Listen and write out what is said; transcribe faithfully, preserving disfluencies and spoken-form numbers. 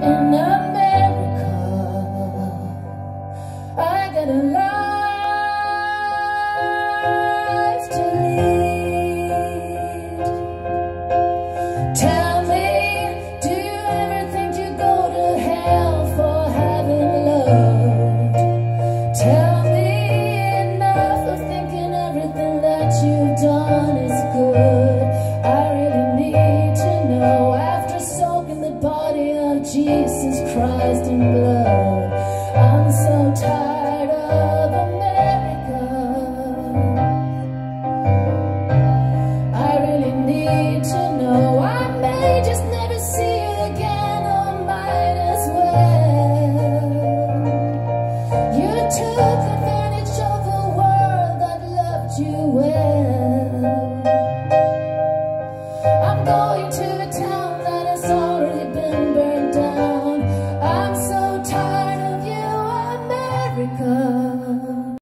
in America. I got a life to lead. Tell me, do you ever think you go to hell for having loved? Tell me enough of thinking everything that you've done is good. I really need to know, after soaking the body of Jesus Christ in blood. I'm so tired of